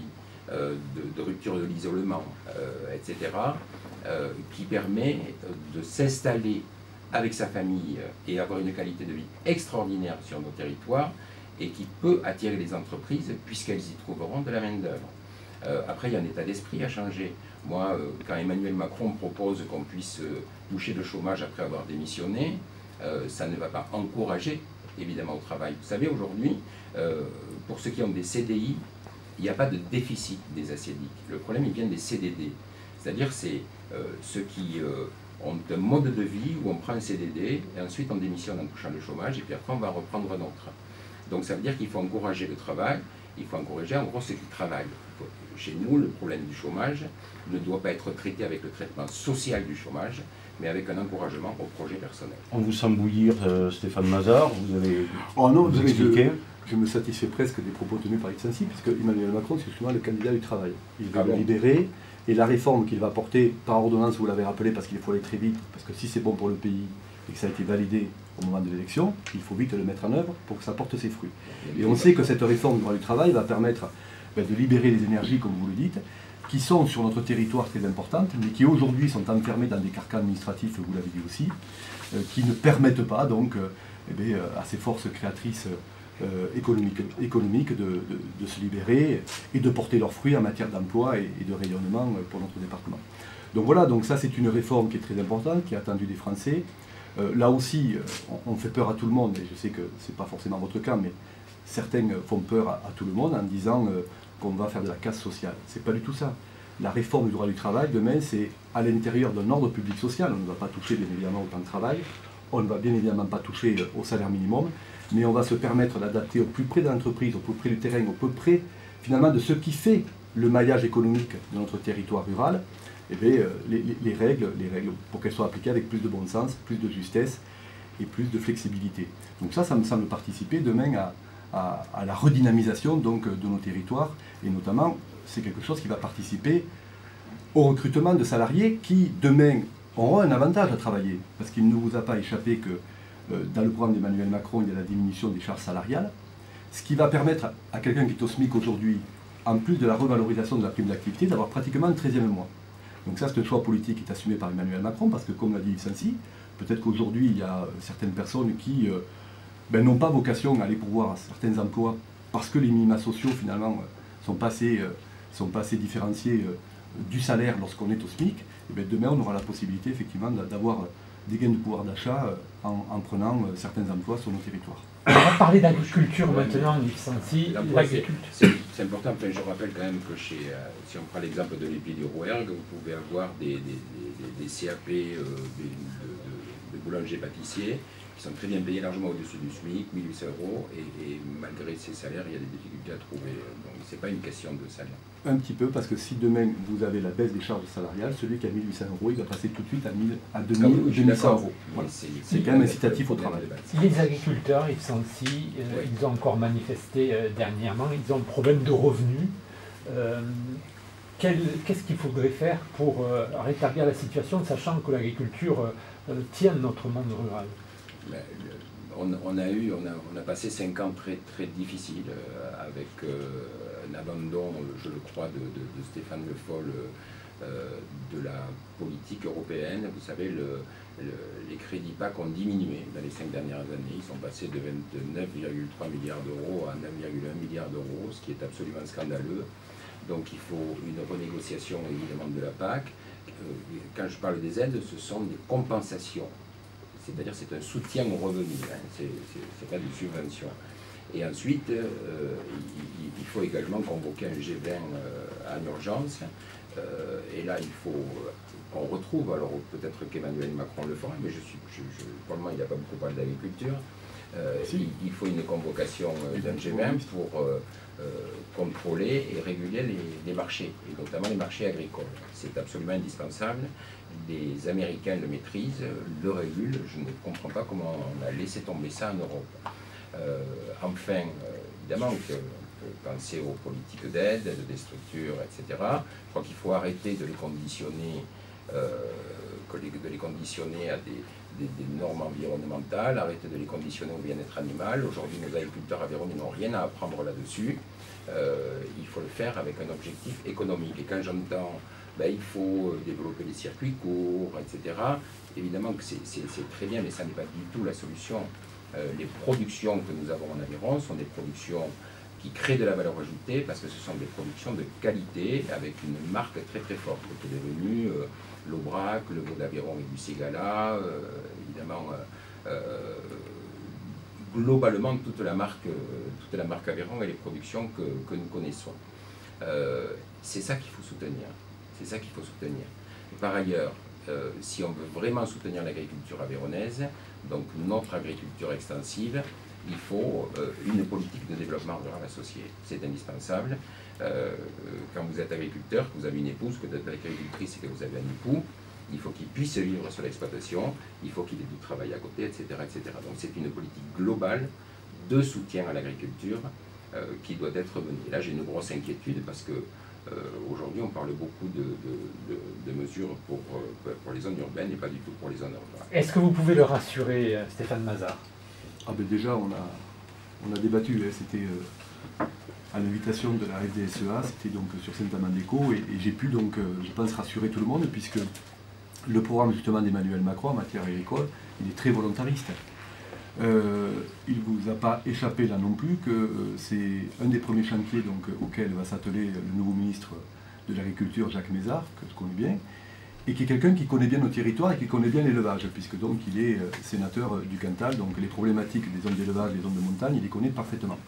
euh, de, de rupture de l'isolement, euh, et cetera, euh, qui permet de s'installer avec sa famille et avoir une qualité de vie extraordinaire sur nos territoires et qui peut attirer les entreprises puisqu'elles y trouveront de la main-d'œuvre. Euh, après, il y a un état d'esprit à changer. Moi, euh, quand Emmanuel Macron propose qu'on puisse euh, toucher le chômage après avoir démissionné, euh, ça ne va pas encourager évidemment au travail. Vous savez, aujourd'hui, euh, pour ceux qui ont des C D I, il n'y a pas de déficit des assédiques. Le problème, il vient des C D D. C'est-à-dire, c'est euh, ceux qui euh, ont un mode de vie où on prend un C D D et ensuite on démissionne en touchant le chômage et puis après on va reprendre un autre. Donc ça veut dire qu'il faut encourager le travail, il faut encourager en gros ceux qui travaillent. Chez nous, le problème du chômage ne doit pas être traité avec le traitement social du chômage, mais avec un encouragement au projet personnel. On vous sent bouillir, euh, Stéphane Mazard, vous allez oh non, vous vous expliquer. Je, je me satisfais presque des propos tenus par Yves Sancy, puisque Emmanuel Macron, c'est justement le candidat du travail. Il veut Ah le bon libérer, et la réforme qu'il va porter par ordonnance, vous l'avez rappelé, parce qu'il faut aller très vite, parce que si c'est bon pour le pays et que ça a été validé au moment de l'élection, il faut vite le mettre en œuvre pour que ça porte ses fruits. Et on sait que cette réforme du droit du travail va permettre ben, de libérer les énergies, comme vous le dites, qui sont sur notre territoire très importantes, mais qui aujourd'hui sont enfermées dans des carcans administratifs, vous l'avez dit aussi, euh, qui ne permettent pas donc euh, eh bien, à ces forces créatrices euh, économiques, économiques de, de, de se libérer et de porter leurs fruits en matière d'emploi et, et de rayonnement pour notre département. Donc voilà, donc ça c'est une réforme qui est très importante, qui est attendue des Français. Euh, là aussi, on, on fait peur à tout le monde, et je sais que ce n'est pas forcément votre cas, mais certains font peur à, à tout le monde en disant euh, qu'on va faire de la casse sociale. C'est pas du tout ça. La réforme du droit du travail, demain, c'est à l'intérieur d'un ordre public social. On ne va pas toucher bien évidemment au temps de travail, on ne va bien évidemment pas toucher au salaire minimum, mais on va se permettre d'adapter au plus près de l'entreprise, au plus près du terrain, au plus près finalement de ce qui fait le maillage économique de notre territoire rural, eh bien, les, les, les règles, les règles pour qu'elles soient appliquées avec plus de bon sens, plus de justesse et plus de flexibilité. Donc ça, ça me semble participer demain à, à, à la redynamisation donc, de nos territoires, et notamment, c'est quelque chose qui va participer au recrutement de salariés qui, demain, auront un avantage à travailler, parce qu'il ne vous a pas échappé que euh, dans le programme d'Emmanuel Macron, il y a la diminution des charges salariales, ce qui va permettre à quelqu'un qui est au SMIC aujourd'hui, en plus de la revalorisation de la prime d'activité, d'avoir pratiquement un treizième mois. Donc ça, c'est un choix politique qui est assumé par Emmanuel Macron, parce que, comme l'a dit Yves Sancy, peut-être qu'aujourd'hui, il y a certaines personnes qui euh, ben, n'ont pas vocation à aller pourvoir à certains emplois, parce que les minima sociaux, finalement, sont pas assez, euh, sont pas assez différenciés euh, du salaire lorsqu'on est au SMIC. Et bien, demain, on aura la possibilité, effectivement, d'avoir des gains de pouvoir d'achat euh, en, en prenant euh, certains emplois sur nos territoires. On va parler d'agriculture maintenant, Yves Sancy. C'est important, enfin, je rappelle quand même que chez, euh, si on prend l'exemple de l'Épi du Rouergue, vous pouvez avoir des, des, des, des C A P euh, des, de, de, de boulangers-pâtissiers qui sont très bien payés, largement au-dessus du SMIC, mille huit cents euros, et, et malgré ces salaires, il y a des difficultés à trouver. Donc ce n'est pas une question de salaire. Un petit peu, parce que si demain vous avez la baisse des charges salariales, celui qui a mille huit cents euros, il va passer tout de suite à, mille, à deux mille, deux mille cent euros. Voilà. C'est quand même incitatif au travail. Les agriculteurs, Yves Sancy, euh, oui. ils ont encore manifesté euh, dernièrement, ils ont un problème de revenus. Euh, Qu'est-ce qu'il faudrait faire pour euh, rétablir la situation, sachant que l'agriculture euh, tient notre monde rural? Ben, on, on, a eu, on, a, on a passé cinq ans très, très difficiles euh, avec euh, un abandon, je le crois, de, de, de Stéphane Le Foll euh, de la politique européenne. Vous savez, le, le, les crédits P A C ont diminué dans les cinq dernières années. Ils sont passés de vingt-neuf virgule trois milliards d'euros à neuf virgule un milliard d'euros, ce qui est absolument scandaleux. Donc il faut une renégociation évidemment de la P A C. Euh, quand je parle des aides, ce sont des compensations. C'est-à-dire c'est un soutien aux revenus, hein. C'est pas des subventions. Et ensuite, euh, il, il faut également convoquer un G vingt euh, en urgence. Euh, et là, il faut qu'on retrouve, alors peut-être qu'Emmanuel Macron le fera, mais je suis, je, je, pour le moment, il n'a pas beaucoup parlé d'agriculture. Euh, si. il, il faut une convocation euh, d'un G vingt pour euh, euh, contrôler et réguler les, les marchés, et notamment les marchés agricoles. C'est absolument indispensable. Les Américains le maîtrisent, le régulent. Je ne comprends pas comment on a laissé tomber ça en Europe. Euh, enfin, euh, évidemment, que, on peut penser aux politiques d'aide, des structures, et cetera. Je crois qu'il faut arrêter de les conditionner, euh, de les conditionner à des, des, des normes environnementales, arrêter de les conditionner au bien-être animal. Aujourd'hui, nos agriculteurs aveyronais n'ont rien à apprendre là-dessus. Euh, il faut le faire avec un objectif économique. Et quand j'entends ben, il faut développer les circuits courts, et cetera, évidemment que c'est très bien, mais ça n'est pas du tout la solution. Euh, les productions que nous avons en Aveyron sont des productions qui créent de la valeur ajoutée parce que ce sont des productions de qualité avec une marque très très forte qui est devenue euh, l'Aubrac, le Veau d'Aveyron et du Ségala, euh, évidemment euh, euh, globalement toute la marque, toute la marque Aveyron et les productions que, que nous connaissons. Euh, c'est ça qu'il faut soutenir. C'est ça qu'il faut soutenir. Et par ailleurs, euh, si on veut vraiment soutenir l'agriculture aveyronnaise, donc notre agriculture extensive, il faut euh, une politique de développement rural associée. C'est indispensable. Euh, quand vous êtes agriculteur, que vous avez une épouse, que vous êtes agricultrice et que vous avez un époux, il faut qu'il puisse vivre sur l'exploitation, il faut qu'il ait du travail à côté, et cetera et cetera. Donc c'est une politique globale de soutien à l'agriculture euh, qui doit être menée. Et là j'ai une grosse inquiétude parce que euh, aujourd'hui on parle beaucoup de, de, de, de mesures pour, euh, pour les zones urbaines et pas du tout pour les zones rurales. Est-ce que vous pouvez le rassurer, Stéphane Mazard? Ah ben déjà on a, on a débattu, hein, c'était euh, à l'invitation de la F D S E A, c'était donc sur Saint-Amand-d'Éco, et, et j'ai pu donc, euh, je pense, rassurer tout le monde puisque le programme justement d'Emmanuel Macron en matière agricole, il est très volontariste. Euh, il ne vous a pas échappé là non plus que euh, c'est un des premiers chantiers donc, auquel va s'atteler le nouveau ministre de l'Agriculture, Jacques Mézard, que je connais bien, et qui est quelqu'un qui connaît bien nos territoires et qui connaît bien l'élevage, puisque donc il est euh, sénateur euh, du Cantal, donc les problématiques des zones d'élevage, des zones de montagne, il les connaît parfaitement.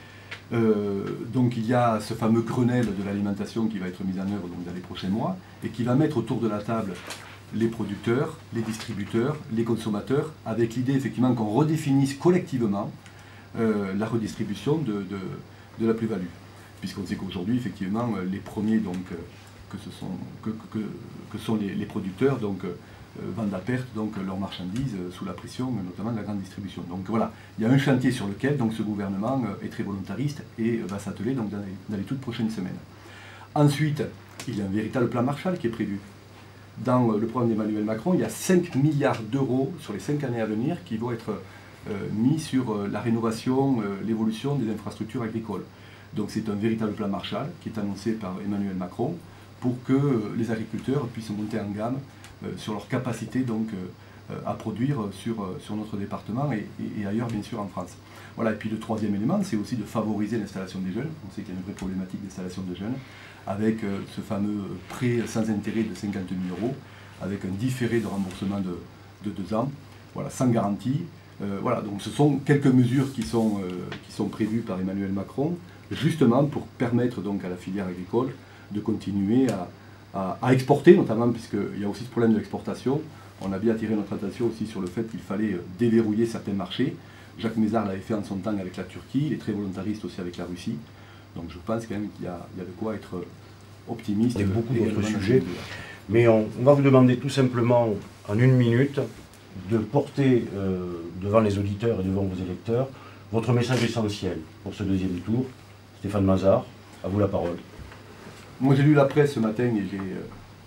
Euh, donc il y a ce fameux Grenelle de l'alimentation qui va être mis en œuvre donc, dans les prochains mois, et qui va mettre autour de la table les producteurs, les distributeurs, les consommateurs, avec l'idée effectivement qu'on redéfinisse collectivement euh, la redistribution de, de, de la plus-value. Puisqu'on sait qu'aujourd'hui, effectivement, les premiers donc, euh, que, ce sont, que, que, que sont les, les producteurs donc, euh, vendent à perte donc, leurs marchandises euh, sous la pression, notamment de la grande distribution. Donc voilà, il y a un chantier sur lequel donc, ce gouvernement euh, est très volontariste et euh, va s'atteler dans, dans les toutes prochaines semaines. Ensuite, il y a un véritable plan Marshall qui est prévu. Dans le programme d'Emmanuel Macron, il y a cinq milliards d'euros sur les cinq années à venir qui vont être euh, mis sur euh, la rénovation, euh, l'évolution des infrastructures agricoles. Donc c'est un véritable plan Marshall qui est annoncé par Emmanuel Macron pour que euh, les agriculteurs puissent monter en gamme euh, sur leur capacité donc, euh, à produire sur, euh, sur notre département et, et, et ailleurs bien sûr en France. Voilà. Et puis le troisième élément, c'est aussi de favoriser l'installation des jeunes. On sait qu'il y a une vraie problématique d'installation de jeunes, avec euh, ce fameux prêt sans intérêt de cinquante mille euros, avec un différé de remboursement de, de deux ans, voilà, sans garantie. Euh, voilà, donc ce sont quelques mesures qui sont, euh, qui sont prévues par Emmanuel Macron, justement pour permettre donc à la filière agricole de continuer à, à, à exporter, notamment puisqu'il y a aussi ce problème de l'exportation. On a bien attiré notre attention aussi sur le fait qu'il fallait déverrouiller certains marchés. Jacques Mézard l'avait fait en son temps avec la Turquie, il est très volontariste aussi avec la Russie. Donc je pense quand même qu'il y, y a de quoi être optimiste. Il y a beaucoup d'autres sujets, mais on, on va vous demander tout simplement en une minute de porter euh, devant les auditeurs et devant vos électeurs votre message essentiel pour ce deuxième tour. Stéphane Mazard, à vous la parole. Moi j'ai lu la presse ce matin et j'ai euh,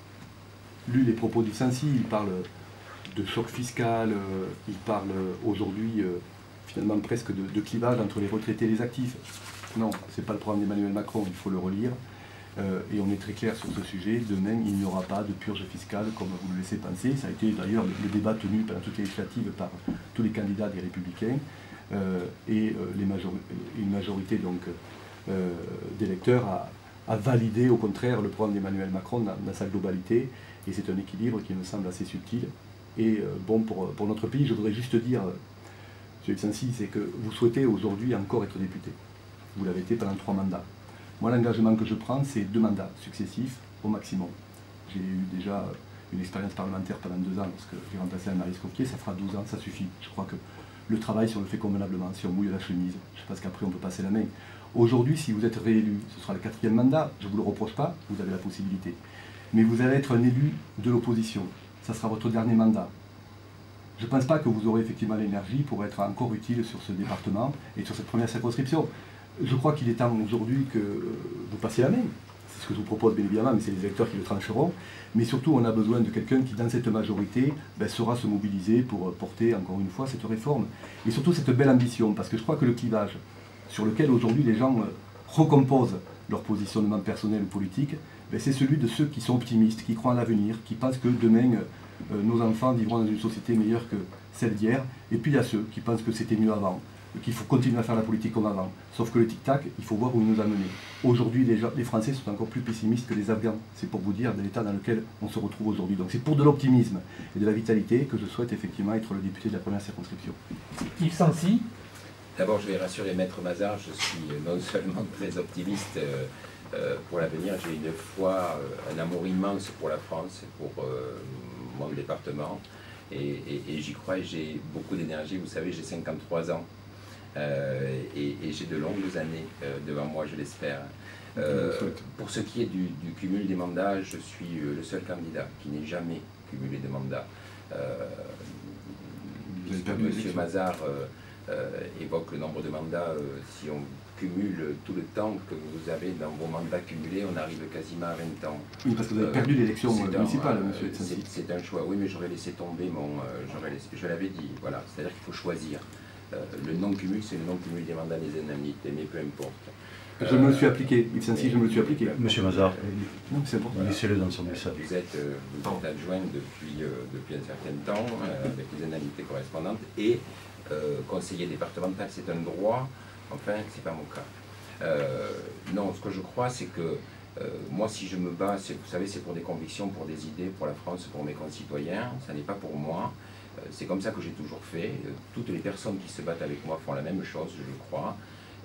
lu les propos du Sancy. Il parle de choc fiscal, euh, il parle aujourd'hui euh, finalement presque de, de clivage entre les retraités et les actifs. Non, ce n'est pas le programme d'Emmanuel Macron, il faut le relire. Euh, et on est très clair sur ce sujet. De même, il n'y aura pas de purge fiscale, comme vous le laissez penser. Ça a été d'ailleurs le, le débat tenu pendant toute les législatives par tous les candidats des Républicains. Euh, et euh, les majori une majorité donc euh, d'électeurs a, a validé au contraire le programme d'Emmanuel Macron dans, dans sa globalité. Et c'est un équilibre qui me semble assez subtil et euh, bon pour, pour notre pays. Je voudrais juste dire, euh, M. Sancy, c'est que vous souhaitez aujourd'hui encore être député. Vous l'avez été pendant trois mandats. Moi, l'engagement que je prends, c'est deux mandats successifs au maximum. J'ai eu déjà une expérience parlementaire pendant deux ans lorsque j'ai remplacé Anne-Marie Escoffier, ça fera douze ans, ça suffit. Je crois que le travail, si on le fait convenablement, si on mouille la chemise, je pense qu'après on peut passer la main. Aujourd'hui, si vous êtes réélu, ce sera le quatrième mandat, je ne vous le reproche pas, vous avez la possibilité. Mais vous allez être un élu de l'opposition, ça sera votre dernier mandat. Je ne pense pas que vous aurez effectivement l'énergie pour être encore utile sur ce département et sur cette première circonscription. Je crois qu'il est temps aujourd'hui que vous passiez la main. c'est ce que je vous propose bien évidemment, mais c'est les électeurs qui le trancheront. Mais surtout, on a besoin de quelqu'un qui, dans cette majorité, ben, saura se mobiliser pour porter, encore une fois, cette réforme. Et surtout, cette belle ambition, parce que je crois que le clivage sur lequel aujourd'hui les gens euh, recomposent leur positionnement personnel ou politique, ben, c'est celui de ceux qui sont optimistes, qui croient en l'avenir, qui pensent que demain, euh, nos enfants vivront dans une société meilleure que celle d'hier. Et puis il y a ceux qui pensent que c'était mieux avant, qu'il faut continuer à faire la politique comme avant. Sauf que le tic-tac, il faut voir où il nous a menés. Aujourd'hui, les, les Français sont encore plus pessimistes que les Afghans. C'est pour vous dire de l'état dans lequel on se retrouve aujourd'hui. Donc c'est pour de l'optimisme et de la vitalité que je souhaite effectivement être le député de la première circonscription. Yves Sancy. D'abord, je vais rassurer Maître Mazard, je suis non seulement très optimiste euh, euh, pour l'avenir, j'ai une foi, euh, un amour immense pour la France, pour euh, mon département, et, et, et j'y crois et j'ai beaucoup d'énergie. Vous savez, j'ai cinquante-trois ans. Euh, et, et j'ai de longues années euh, devant moi, je l'espère. Euh, pour ce qui est du, du cumul des mandats, je suis euh, le seul candidat qui n'ait jamais cumulé de mandats. Euh, Monsieur Mazard euh, euh, évoque le nombre de mandats. Euh, si on cumule tout le temps que vous avez dans vos mandats cumulés, on arrive quasiment à vingt ans. Oui, parce que vous avez perdu l'élection euh, municipale, euh, monsieur. C'est un choix, oui, mais j'aurais laissé tomber mon... Euh, laissé, je l'avais dit, voilà. C'est-à-dire qu'il faut choisir. Euh, le non-cumul, c'est le non-cumul des mandats des indemnités, mais peu importe. Je me le suis appliqué, Yves Sancy, je me le suis appliqué. Monsieur Mazard, voilà. laissez-le dans son message. Vous êtes, euh, vous êtes adjoint depuis, euh, depuis un certain temps, euh, avec les indemnités correspondantes, et euh, conseiller départemental, c'est un droit, enfin, c'est pas mon cas. Euh, non, ce que je crois, c'est que euh, moi, si je me bats, vous savez, c'est pour des convictions, pour des idées, pour la France, pour mes concitoyens, ça n'est pas pour moi. C'est comme ça que j'ai toujours fait. Toutes les personnes qui se battent avec moi font la même chose, je le crois.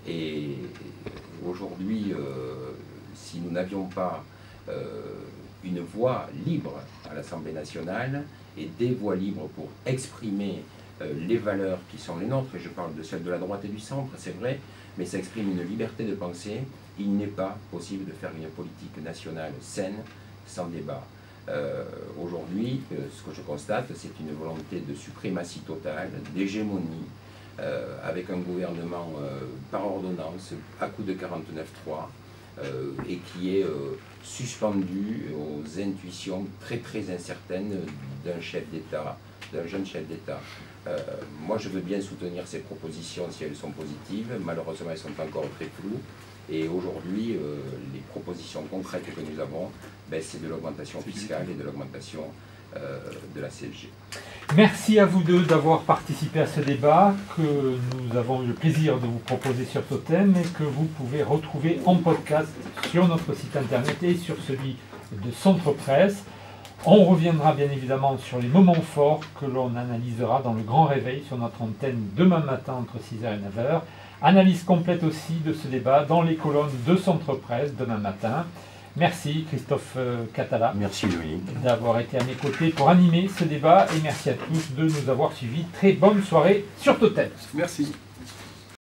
Et aujourd'hui, euh, si nous n'avions pas euh, une voix libre à l'Assemblée nationale et des voix libres pour exprimer euh, les valeurs qui sont les nôtres, et je parle de celles de la droite et du centre, c'est vrai, mais ça exprime une liberté de penser, il n'est pas possible de faire une politique nationale saine sans débat. Euh, Aujourd'hui, euh, ce que je constate, c'est une volonté de suprématie totale, d'hégémonie, euh, avec un gouvernement euh, par ordonnance, à coup de quarante-neuf trois, euh, et qui est euh, suspendu aux intuitions très très incertaines d'un chef d'État, d'un jeune chef d'État. Euh, moi, je veux bien soutenir ces propositions si elles sont positives. Malheureusement, elles sont encore très floues. Et aujourd'hui, euh, les propositions concrètes que nous avons, ben, c'est de l'augmentation fiscale et de l'augmentation euh, de la C S G. Merci à vous deux d'avoir participé à ce débat que nous avons eu le plaisir de vous proposer sur ce thème et que vous pouvez retrouver en podcast sur notre site internet et sur celui de Centre Presse. On reviendra bien évidemment sur les moments forts que l'on analysera dans le grand réveil sur notre antenne demain matin entre six heures et neuf heures. Analyse complète aussi de ce débat dans les colonnes de Centre Presse demain matin. Merci Christophe Catala. Merci Louis. D'avoir été à mes côtés pour animer ce débat et merci à tous de nous avoir suivis. Très bonne soirée sur Totem. Merci.